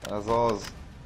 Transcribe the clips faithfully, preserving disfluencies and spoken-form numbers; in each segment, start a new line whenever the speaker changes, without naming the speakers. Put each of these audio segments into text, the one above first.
Ez az.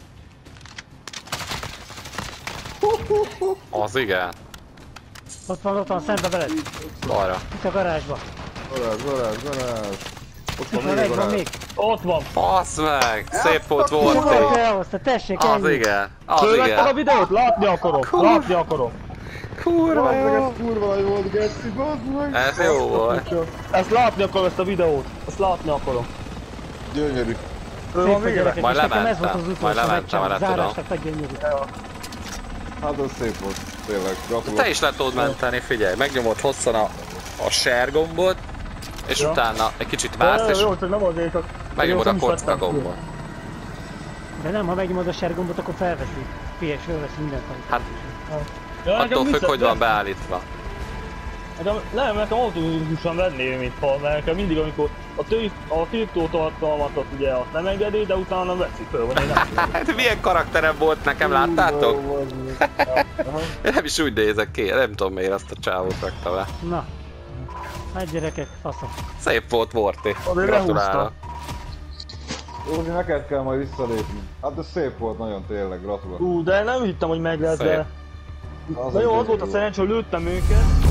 Az igen.
Ott van, ott van, szembe veled.
Balra.
Itt a garázsba.
Garázs, garázs, garázs. Ott van
Van
még
egy,
a
van
garázs.
még.
Ott van.
Basz meg! Szép volt
Hova
volt.
elhozta? Tessék,
Az
ennyi.
igen. Az
Fölvetted a
igen.
videót? Látni akarom. Látni akarom.
Kurva
Bazd meg,
jó.
ez kurva nagy volt, Geci, bazd meg.
Ez jó volt.
Ezt látni akarom, ezt a videót. Ezt látni akarom.
Gyönyörű.
Föl
Szép
van
a
még
gyerekek,
Majd
és nekem ez volt
lementem.
az
Majd
utolsó
lementem,
meccsem.
arra tudom.
Zárásnak a gyönyörű.
Hát az szép volt. Tényleg, gratulálok.
Te is le tudod menteni, figyelj. Megnyomod hosszan a, a share gombot, és
Ja.
utána egy kicsit vársz, és
Jó, csak nem azért, csak...
megnyomod a
nem is
kocka
vettem ki.
gombot.
De nem, ha megnyomod a sergombot, akkor felveszi. Figyelj, felveszi mindent.
Hát,
Ja, nekem
attól függ,
vissza-
hogy van beállítva.
Nekem, nem, nekem automatikusan venné, mint ha, mert nekem mindig, amikor a, tő, a tiltó tartalmat ugye azt nem engedi, de utána veszik föl, vagy én nem tudom.
Hát milyen karakterem volt nekem, láttátok?
Kurva, bazd meg.
Én nem is úgy nézek ki, nem tudom miért azt a csávót rakta le.
Na. Hát gyerekek, faszom.
Szép volt, Morty.
Azért
Gratulálok.
Józsi, neked kell majd visszalépni. Hát ez szép volt nagyon, tényleg, gratulálok.
Ú, de nem hittem, hogy meg lesz,
Szép.
de...
Az
Na
egy
jó, az
gyönyörű
volt a szerencsé, hogy lőttem őket.